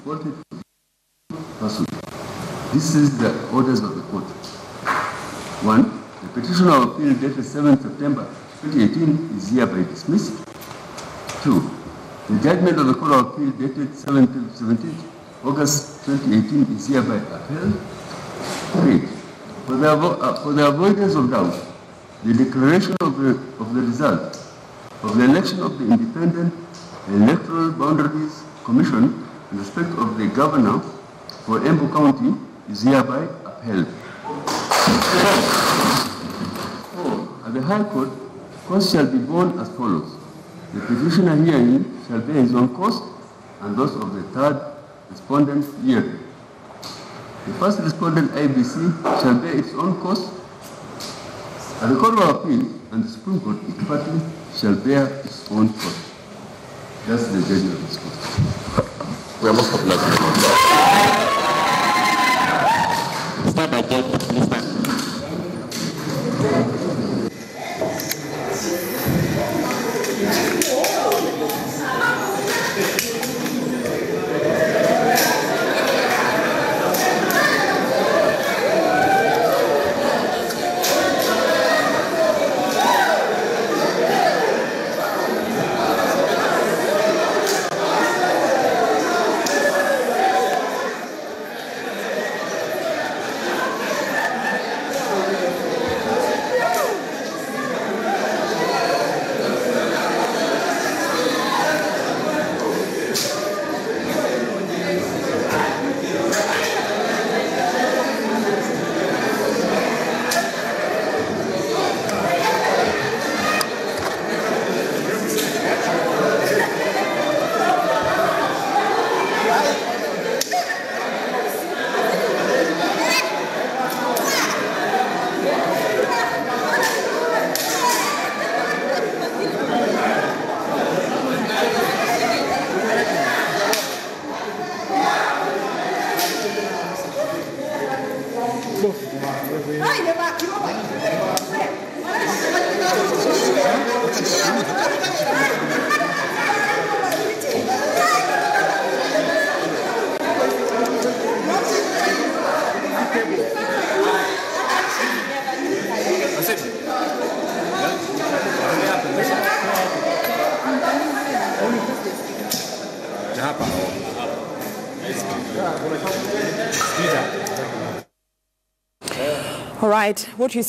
reported to person. This is the orders of the court. 1. The petition of appeal dated 7th September 2018 is hereby dismissed. 2. The judgment of the Court of Appeal dated 17th August 2018 is hereby upheld. 3. For the avoidance of doubt, the declaration of the result of the election of the Independent Electoral Boundaries Commission in respect of the governor for Embu County is hereby upheld. 4. At the High Court, costs shall be borne as follows. The petitioner herein shall bear his own cost and those of the third respondent herein. The first respondent, IBC, shall bear its own cost. At the Court of Appeal and the Supreme Court, each party shall bear its own cost. That's the judgment of this court. We are most popular. Start by judge, please stand. All right, what you